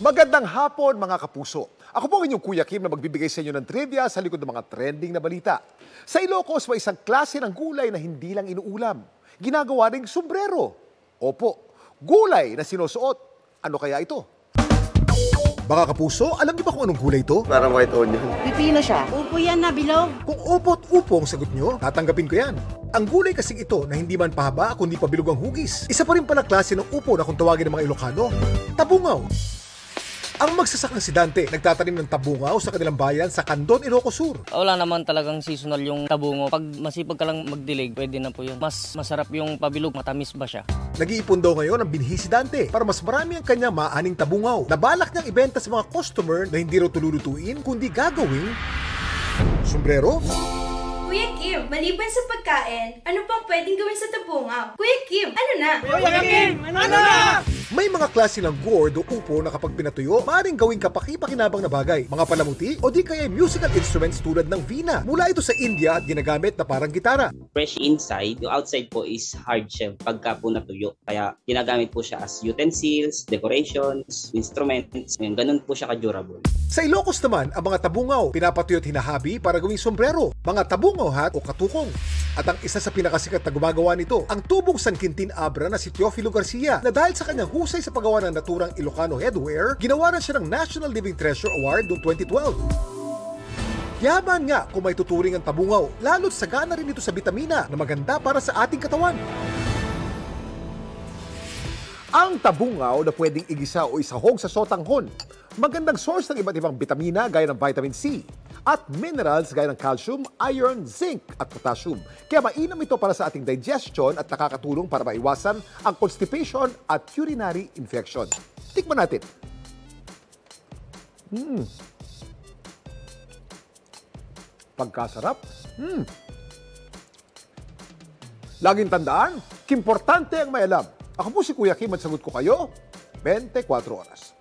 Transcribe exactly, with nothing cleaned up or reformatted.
Magandang hapon mga kapuso. Ako po ang inyong Kuya Kim na magbibigay sa inyo ng trivia sa likod ng mga trending na balita. Sa Ilocos, may isang klase ng gulay na hindi lang inuulam. Ginagawa ring sombrero. Opo, gulay na sinusuot. Ano kaya ito? Mga kapuso, alam niyo ba kung anong gulay ito? Parang white onion. Pipino siya. Upo yan na bilog. Kung opo at upo ang sagot nyo, tatanggapin ko yan. Ang gulay kasing ito na hindi man pahaba kundi pabilog ang hugis. Isa pa rin pala klase ng upo na kung tawagin ng mga Ilocano, tabungaw. Ang magsasakang si Dante, nagtatanim ng tabungaw sa kanilang bayan sa Candon, Ilocos Sur. Wala naman talagang seasonal yung tabungo. Pag masipag ka lang magdilig, pwede na po yun. Mas masarap yung pabilog, matamis ba siya? Nag-iipon daw ngayon ang binhi si Dante para mas marami ang kanya maaning tabungaw. Nabalak niyang ibenta sa mga customer na hindi raw tululutuin kundi gagawing sombrero. Kuya Kim, maliban sa pagkain, ano pang pwedeng gawin sa tabungaw? Kuya Kim, ano na? Kuya Kim, ano na? May mga klase ng gourd o upo na kapag pinatuyo, maaaring gawing kapaki-pakinabang na bagay, mga palamuti o di kaya musical instruments tulad ng vina. Mula ito sa India at ginagamit na parang gitara. Fresh inside, yung outside po is hard shell pagka po natuyo. Kaya ginagamit po siya as utensils, decorations, instruments, and ganun po siya ka-durable. Sa Ilocos naman, ang mga tabungaw, pinapatuyo at hinahabi para gawing sombrero, mga tabungaw hat o katukong. At ang isa sa pinakasikat na gumagawa nito, ang tubong San Quintin Abra na si Teofilo Garcia, na dahil sa kanyang husay sa paggawa ng naturang Ilocano headwear, ginawa na siya ng National Living Treasure Award noong twenty twelve. Yaman nga kung may tuturing ang tabungaw, lalo't sagana rin ito sa bitamina na maganda para sa ating katawan. Ang tabungaw na pwedeng igisa o isahog sa sotanghon. Magandang source ng iba't ibang bitamina gaya ng vitamin C at minerals gaya ng calcium, iron, zinc at potassium. Kaya mainam ito para sa ating digestion at nakakatulong para maiwasan ang constipation at urinary infection. Tikman natin. Hmm. Pagkasarap. Hmm. Laging tandaan, importante ang may alam. Ako po si Kuya Kim at sagot ko kayo, twenty-four oras.